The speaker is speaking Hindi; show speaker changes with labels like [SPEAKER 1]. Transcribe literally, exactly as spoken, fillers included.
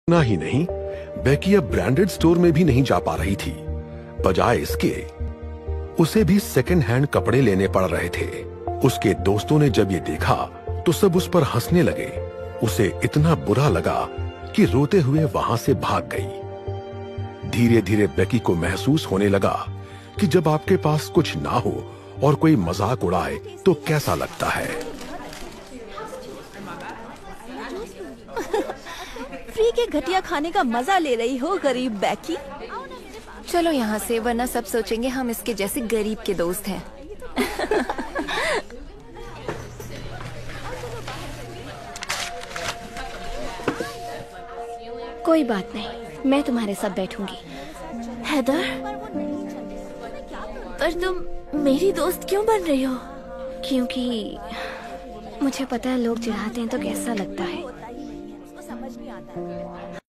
[SPEAKER 1] ना ही नहीं, बेकी अब ब्रांडेड स्टोर में भी नहीं जा पा रही थी। बजाय इसके उसे भी सेकंड हैंड कपड़े लेने पड़ रहे थे। उसके दोस्तों ने जब ये देखा तो सब उस पर हंसने लगे। उसे इतना बुरा लगा कि रोते हुए वहां से भाग गई। धीरे धीरे बेकी को महसूस होने लगा कि जब आपके पास कुछ ना हो और कोई मजाक उड़ाए तो कैसा लगता है।
[SPEAKER 2] फ्री के घटिया खाने का मजा ले रही हो गरीब बेकी।
[SPEAKER 3] चलो यहाँ से, वरना सब सोचेंगे हम इसके जैसे गरीब के दोस्त हैं।
[SPEAKER 4] कोई बात नहीं, मैं तुम्हारे साथ बैठूंगी।
[SPEAKER 2] हैदर, पर तुम मेरी दोस्त क्यों बन रही हो?
[SPEAKER 4] क्योंकि मुझे पता है लोग चिढ़ाते हैं तो कैसा लगता है।